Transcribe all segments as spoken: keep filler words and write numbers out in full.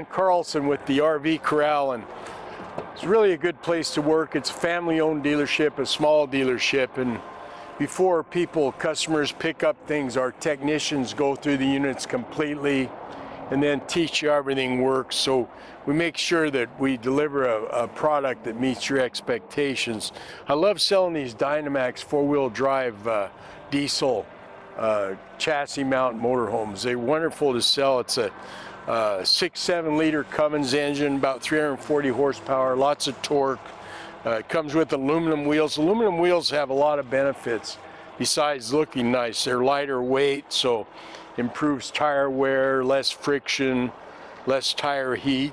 Carlson with the R V Corral, and it's really a good place to work. It's a family-owned dealership, a small dealership, and before people, customers pick up things, our technicians go through the units completely and then teach you how everything works. So we make sure that we deliver a, a product that meets your expectations. I love selling these Dynamax four-wheel drive uh, diesel uh, chassis mount motorhomes. They're wonderful to sell. It's a uh, six, seven liter Cummins engine, about three hundred forty horsepower, lots of torque. Uh, it comes with aluminum wheels. Aluminum wheels have a lot of benefits besides looking nice. They're lighter weight, so improves tire wear, less friction, less tire heat.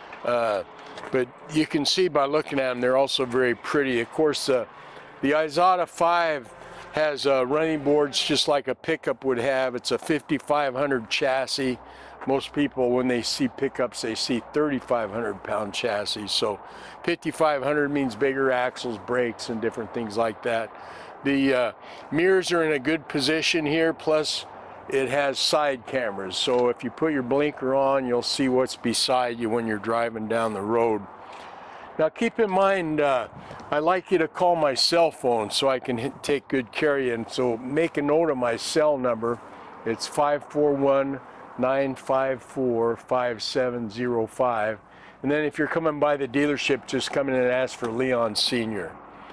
Uh, but you can see by looking at them, they're also very pretty. Of course, uh, the Izada five has uh, running boards just like a pickup would have. It's a fifty-five hundred chassis. Most people, when they see pickups, they see thirty-five hundred pound chassis. So fifty-five hundred means bigger axles, brakes, and different things like that. The uh, mirrors are in a good position here, plus it has side cameras. So if you put your blinker on, you'll see what's beside you when you're driving down the road. Now keep in mind, uh, I like you to call my cell phone so I can hit, take good care of you. And so make a note of my cell number. It's five four one, nine five four, five seven zero five. And then if you're coming by the dealership, just come in and ask for Leon Senior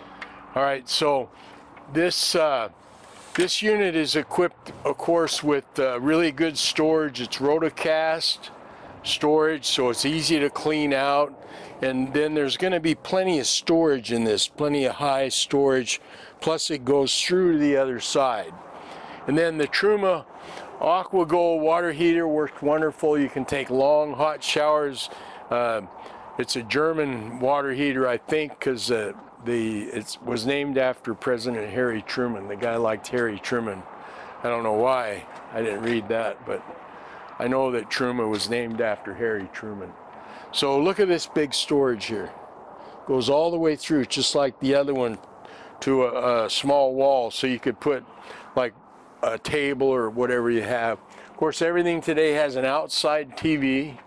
All right, so this uh, this unit is equipped, of course, with uh, really good storage. It's rotocast storage, so it's easy to clean out. And then there's going to be plenty of storage in this, plenty of high storage, plus it goes through to the other side. And then the Truma AquaGold water heater works wonderful. You can take long hot showers. Uh, it's a German water heater, I think, because uh, the it was named after President Harry Truman. The guy liked Harry Truman. I don't know why. I didn't read that, but I know that Truman was named after Harry Truman. So look at this big storage here. Goes all the way through, just like the other one, to a, a small wall, so you could put like a table or whatever you have. Of course, everything today has an outside T V,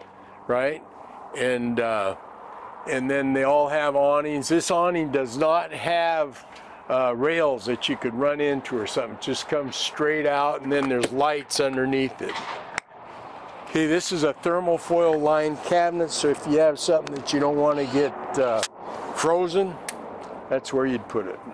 right? And uh, and then they all have awnings. This awning does not have uh, rails that you could run into or something. It just comes straight out, and then there's lights underneath it. Okay, this is a thermal foil lined cabinet, so if you have something that you don't want to get uh, frozen, that's where you'd put it.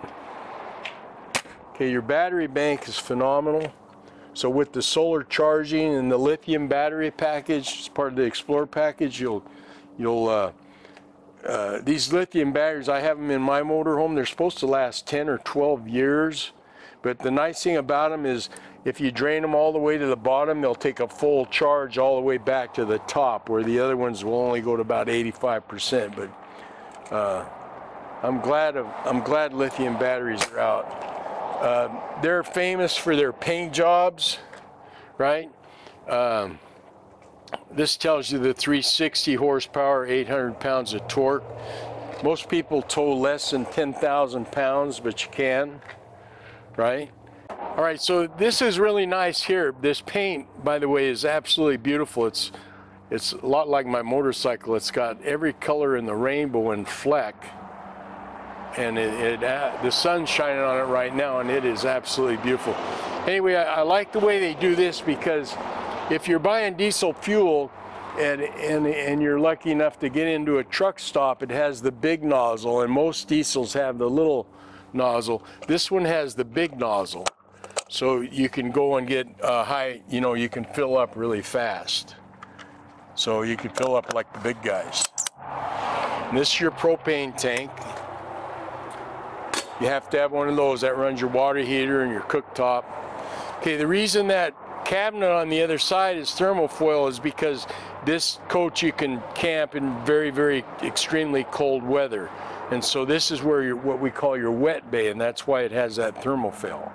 Okay, your battery bank is phenomenal. So with the solar charging and the lithium battery package, as part of the Explorer package, you'll, you'll, uh, uh, these lithium batteries, I have them in my motorhome. They're supposed to last ten or twelve years. But the nice thing about them is if you drain them all the way to the bottom, they'll take a full charge all the way back to the top, where the other ones will only go to about eighty-five percent. But uh, I'm glad of, I'm glad lithium batteries are out. Uh, they're famous for their paint jobs, right? Um, this tells you the three hundred sixty horsepower, eight hundred pounds of torque. Most people tow less than ten thousand pounds, but you can, right? All right, so this is really nice here. This paint, by the way, is absolutely beautiful. It's, it's a lot like my motorcycle. It's got every color in the rainbow and fleck. And it, it uh, the sun's shining on it right now, and it is absolutely beautiful. Anyway, I, I like the way they do this, because if you're buying diesel fuel and, and, and you're lucky enough to get into a truck stop, it has the big nozzle, and most diesels have the little nozzle. This one has the big nozzle, so you can go and get uh, high, you know, you can fill up really fast. So you can fill up like the big guys. And this is your propane tank. You have to have one of those that runs your water heater and your cooktop. Okay, the reason that cabinet on the other side is thermofoil is because this coach you can camp in very, very extremely cold weather. And so this is where you're, what we call your wet bay, and that's why it has that thermofoil.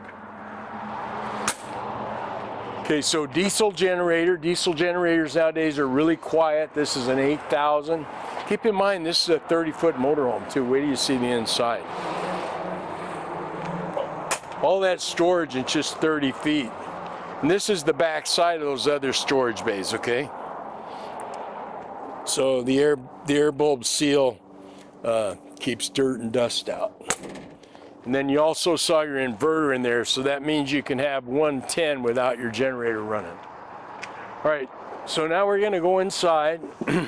Okay, so diesel generator. Diesel generators nowadays are really quiet. This is an eight thousand. Keep in mind, this is a thirty foot motorhome too. Wait till you see the inside. All that storage in just thirty feet. And this is the back side of those other storage bays, okay? So the air the air bulb seal uh, keeps dirt and dust out. And then you also saw your inverter in there, so that means you can have one ten without your generator running. All right, so now we're going to go inside.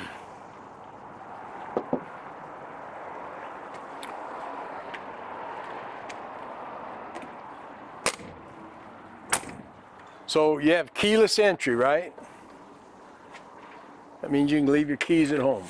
So you have keyless entry, right? That means you can leave your keys at home.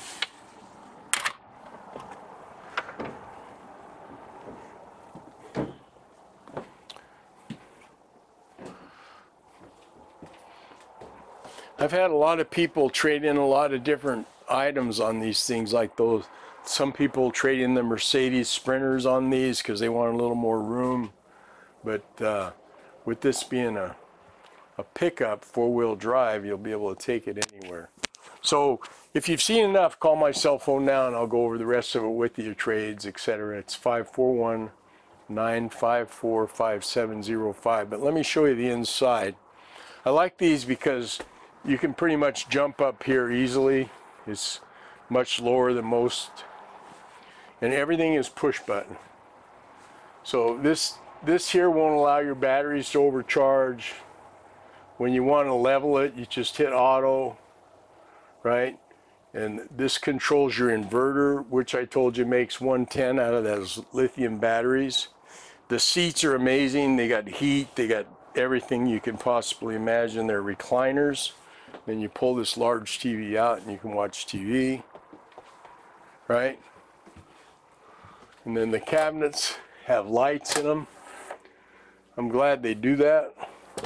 I've had a lot of people trade in a lot of different items on these things like those. Some people trade in the Mercedes Sprinters on these because they want a little more room. But uh, with this being a, a pickup four-wheel drive, you'll be able to take it anywhere. So if you've seen enough, call my cell phone now and I'll go over the rest of it with you, trades, et cetera. It's five four one, nine five four, five seven zero five. But let me show you the inside. I like these because you can pretty much jump up here easily. It's much lower than most. And everything is push button. So this, this here won't allow your batteries to overcharge. When you want to level it, you just hit auto, right? And this controls your inverter, which I told you makes one ten out of those lithium batteries. The seats are amazing. They got heat, they got everything you can possibly imagine. They're recliners. Then you pull this large T V out and you can watch T V, right? And then the cabinets have lights in them. I'm glad they do that.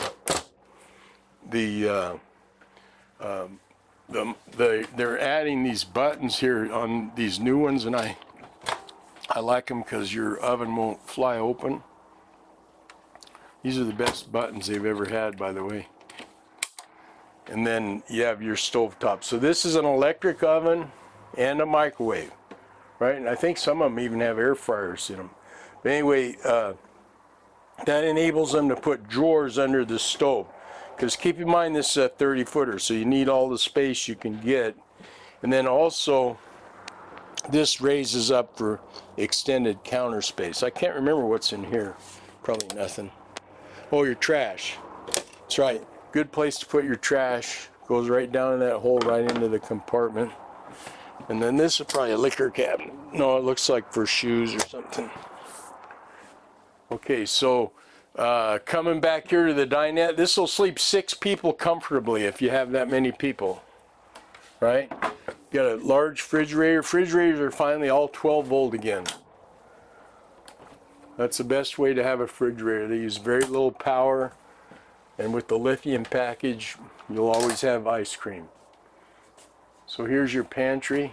The, uh, um, the, the they're adding these buttons here on these new ones, and I I like them because your oven won't fly open. These are the best buttons they've ever had, by the way. And then you have your stovetop. So this is an electric oven and a microwave, right? And I think some of them even have air fryers in them. But anyway, uh, that enables them to put drawers under the stove. Because keep in mind, this is a thirty footer, so you need all the space you can get. And then also, this raises up for extended counter space. I can't remember what's in here. Probably nothing. Oh, your trash. That's right. Good place to put your trash. Goes right down in that hole, right into the compartment. And then this is probably a liquor cabinet. No, it looks like for shoes or something. Okay, so uh, coming back here to the dinette, this will sleep six people comfortably if you have that many people, right? You got a large refrigerator. Refrigerators are finally all twelve volt again. That's the best way to have a refrigerator. They use very little power. And with the lithium package, you'll always have ice cream. So here's your pantry.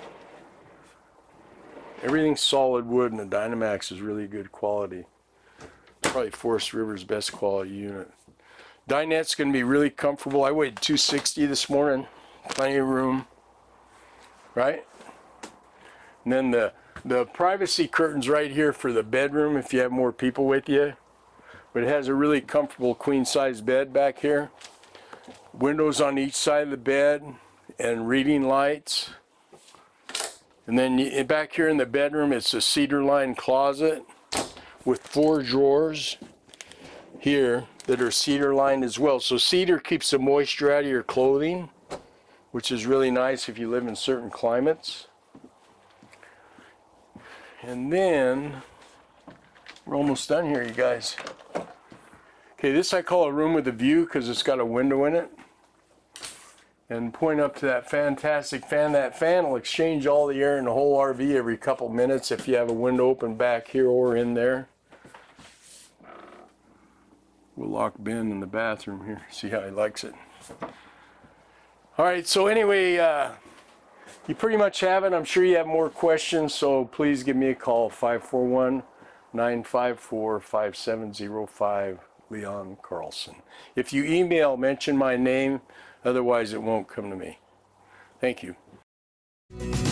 Everything's solid wood, and the Dynamax is really good quality. Probably Forest River's best quality unit. Dinette's going to be really comfortable. I weighed two sixty this morning. Plenty of room. Right? And then the, the privacy curtains right here for the bedroom if you have more people with you. But it has a really comfortable queen-size bed back here. Windows on each side of the bed and reading lights. And then you, back here in the bedroom, it's a cedar-lined closet with four drawers here that are cedar-lined as well. So cedar keeps the moisture out of your clothing, which is really nice if you live in certain climates. And then, we're almost done here, you guys. Okay, this I call a room with a view because it's got a window in it. And point up to that fantastic fan. That fan will exchange all the air in the whole R V every couple minutes if you have a window open back here or in there. We'll lock Ben in the bathroom here, see how he likes it. All right, so anyway, uh, you pretty much have it. I'm sure you have more questions, so please give me a call, five four one, nine five four, five seven zero five. Leon Carlson. If you email, mention my name, otherwise it won't come to me. Thank you.